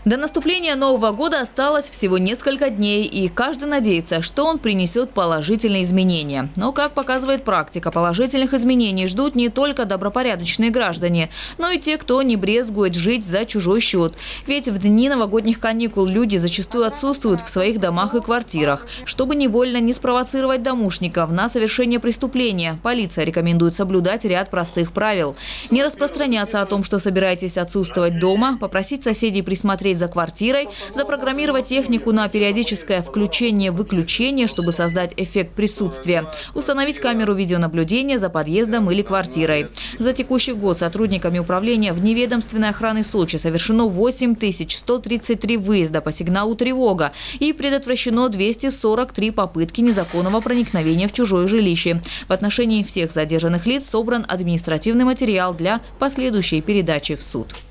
До наступления Нового года осталось всего несколько дней, и каждый надеется, что он принесет положительные изменения. Но, как показывает практика, положительных изменений ждут не только добропорядочные граждане, но и те, кто не брезгует жить за чужой счет. Ведь в дни новогодних каникул люди зачастую отсутствуют в своих домах и квартирах. Чтобы невольно не спровоцировать домушников на совершение преступления, полиция рекомендует соблюдать ряд простых правил. Не распространяться о том, что собираетесь отсутствовать дома, попросить соседей присмотреть за квартирой, запрограммировать технику на периодическое включение-выключение, чтобы создать эффект присутствия, установить камеру видеонаблюдения за подъездом или квартирой. За текущий год сотрудниками управления вневедомственной охраны Сочи совершено 8133 выезда по сигналу «Тревога» и предотвращено 243 попытки незаконного проникновения в чужое жилище. В отношении всех задержанных лиц собран административный материал для последующей передачи в суд.